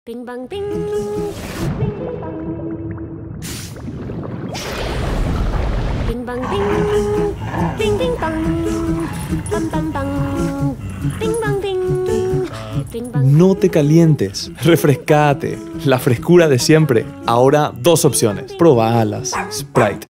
Bing bang bing. Bing bang bing. Bing bing bang. Bam bam bang. Bing bang bing. Bing bang. No te calientes, refrescate, la frescura de siempre. Ahora 2 opciones, probalas. Sprite.